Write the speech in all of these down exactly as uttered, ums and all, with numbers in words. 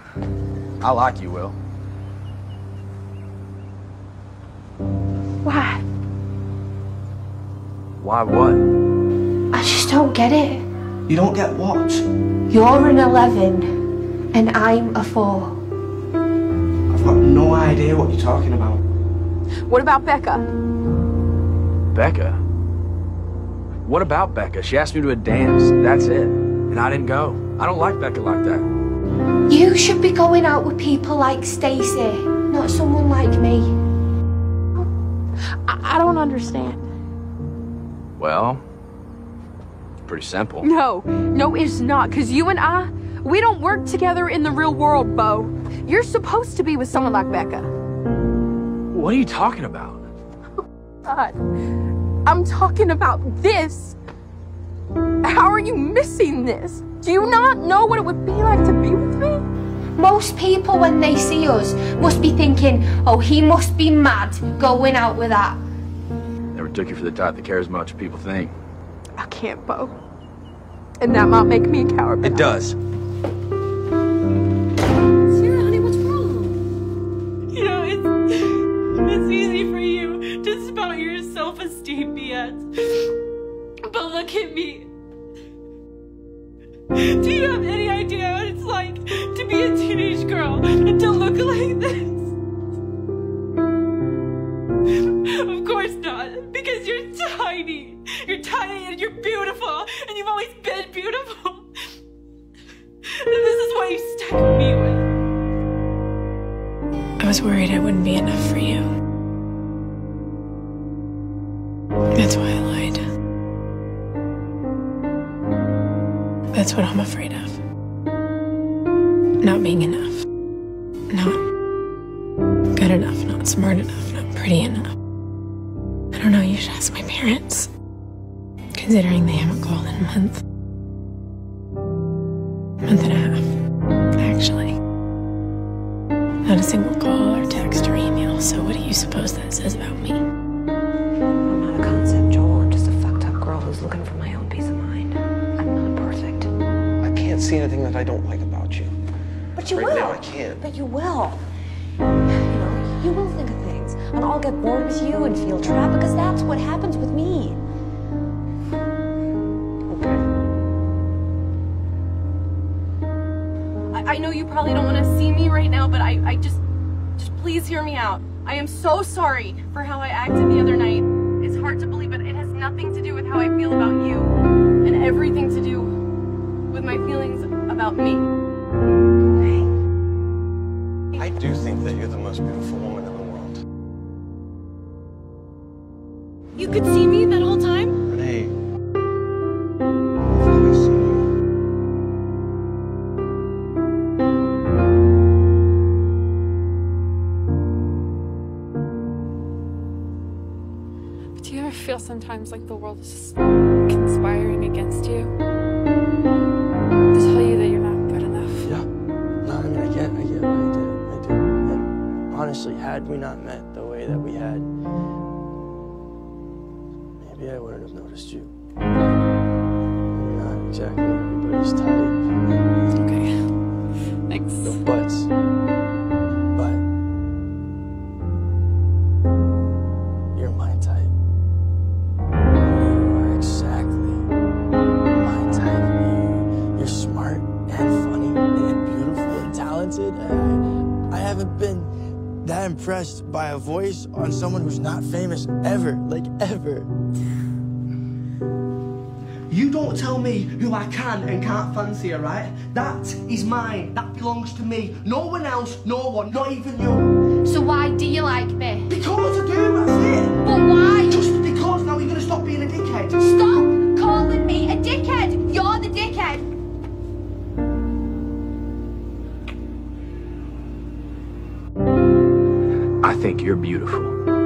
I like you, Will. Why? Why what? I just don't get it. You don't get what? You're an eleven, and I'm a four. I've got no idea what you're talking about. What about Becca? Becca? What about Becca? She asked me to a dance, that's it. And I didn't go. I don't like Becca like that. You should be going out with people like Stacy, not someone like me. I, I don't understand. Well, pretty simple. No, no it's not, because you and I, we don't work together in the real world, Bo. You're supposed to be with someone like Becca. What are you talking about? God, I'm talking about this. How are you missing this? Do you not know what it would be like to be with me? Most people, when they see us, must be thinking, oh, he must be mad going out with that. Never took you for the type that cares much what people think. I can't, Bo. And that might make me a coward. It does. Sarah, honey, what's wrong? You know, it's, it's easy for you to spout your self-esteem B S. But look at me. Do you have any idea what it's like to be a teenage girl and to look like this? Of course not, because you're tiny. You're tiny and you're beautiful, and you've always been beautiful. And this is what you stuck me with. I was worried I wouldn't be enough for you. That's why I lied. That's what I'm afraid of. Not being enough. Not good enough, not smart enough, not pretty enough. I don't know, you should ask my parents. Considering they haven't called in a month. Month and a half, actually. Not a single call or text or email, so what do you suppose that says about me? I'm not a concept, Joel. I'm just a fucked up girl who's looking for my own peace of mind. I'm not perfect. I can't see anything that I don't like about you. But you right will. now I can't. But you will. You know, you will think of things. And I'll get bored with you and feel trapped because that's what happens with me. I know you probably don't want to see me right now, but I, I just, just please hear me out. I am so sorry for how I acted the other night. It's hard to believe, but it has nothing to do with how I feel about you and everything to do with my feelings about me. I do think that you're the most beautiful woman in the world. You could see me that whole time? Renee. I've always seen you. Do you ever feel sometimes like the world is just conspiring against you? To tell you that you're not good enough? Yeah. No, I mean, I get, I get what I did. I do. And honestly, had we not met the way that we had, maybe I wouldn't have noticed you. Maybe not exactly everybody's type. Okay. Thanks. No buts. But you're my type. You are exactly my type. You, you're smart and funny and beautiful and talented. And I, I haven't been that impressed by a voice on someone who's not famous ever, like ever. You don't tell me who I can and can't fancy, alright? That is mine. That belongs to me. No one else, no one, not even you. So why do you like me? Because I do, that's it. But why? Just because now you're gonna stop being a dickhead. Stop calling me a dickhead. You're the dickhead. I think you're beautiful.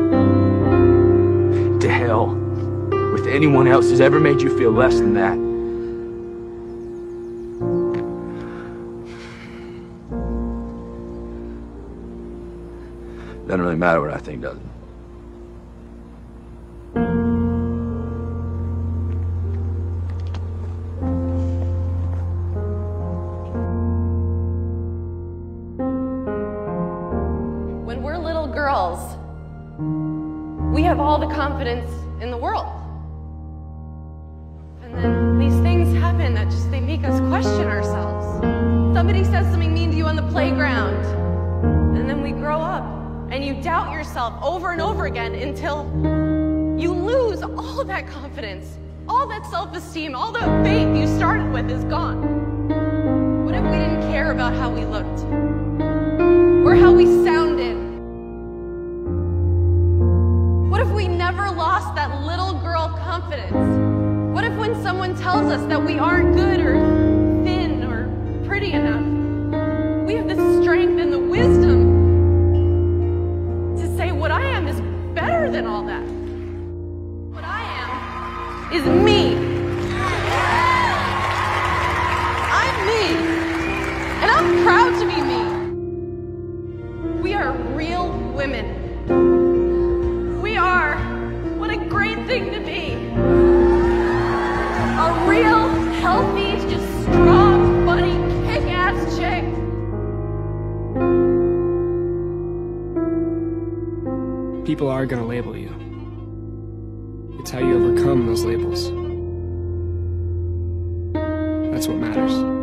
To hell with anyone else who's ever made you feel less than that. Doesn't really matter what I think, does it? girls, we have all the confidence in the world. And then these things happen that just, they make us question ourselves. Somebody says something mean to you on the playground, and then we grow up, and you doubt yourself over and over again until you lose all that confidence, all that self-esteem, all the faith you started with is gone. What if we didn't care about how we looked? Or how we sounded? What if we never lost that little girl confidence? What if when someone tells us that we aren't good or thin or pretty enough, we have the strength and the wisdom to say what I am is better than all that? What I am is me. I'm me. And I'm proud to be me. We are real women. We are. What a great thing to be. A real, healthy, just strong, funny, kick-ass chick. People are gonna label you. It's how you overcome those labels. That's what matters.